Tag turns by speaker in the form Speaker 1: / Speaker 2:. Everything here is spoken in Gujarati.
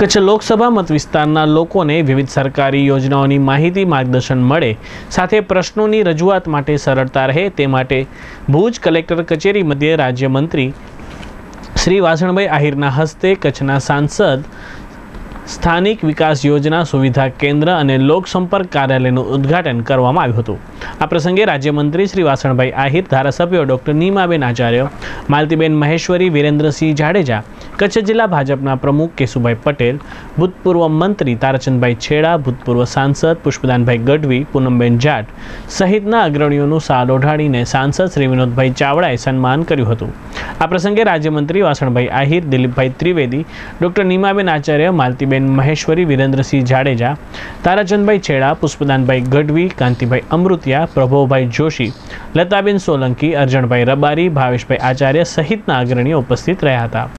Speaker 1: કચ્છ લોકસભા મત વિસ્તારના લોકોને વિવિધ સરકારી યોજનાઓની માહિતી માર્ગદર્શન મળે, સાથે પ્રશ્નોની રજૂઆત માટે સરળતા રહે તે માટે ભુજ કલેક્ટર કચેરી મધ્યે રાજ્યમંત્રી શ્રી વાસણભાઈ આહિરના હસ્તે કચ્છના સાંસદ સ્થાનિક વિકાસ યોજના સુવિધા કેન્દ્ર અને લોકસંપર્ક કાર્યાલયનું ઉદ્ઘાટન કરવામાં આવ્યું હતું। આ પ્રસંગે રાજ્યમંત્રી શ્રી વાસણભાઈ આહિર, ધારાસભ્યો ડોક્ટર નીમાબેન આચાર્ય, માલતીબેન મહેશ્વરી, વિરેન્દ્રસિંહ જાડેજા, કચ્છ જિલ્લા ભાજપના પ્રમુખ કેશુભાઈ પટેલ, ભૂતપૂર્વ મંત્રી તારાચંદભાઈ છેડા, ભૂતપૂર્વ સાંસદ પુષ્પદાનભાઈ ગઢવી, પૂનમબેન જાટ સહિતના અગ્રણીઓનું શાલ ઓઢાડીને સાંસદ શ્રી વિનોદભાઈ ચાવડાએ સન્માન કર્યું હતું। આ પ્રસંગે રાજ્યમંત્રી વાસણભાઈ આહિર, દિલીપભાઈ ત્રિવેદી, ડોક્ટર નીમાબેન આચાર્ય, માલતીબેન મહેશ્વરી, વિરેન્દ્રસિંહ જાડેજા, તારાચંદભાઈ છેડા, પુષ્પદાનભાઈ ગઢવી, કાંતિભાઈ અમૃતિયા, પ્રભવભાઈ જોશી, લતાબેન સોલંકી, અરજણભાઈ રબારી, ભાવેશભાઈ આચાર્ય સહિતના અગ્રણીઓ ઉપસ્થિત રહ્યા હતા।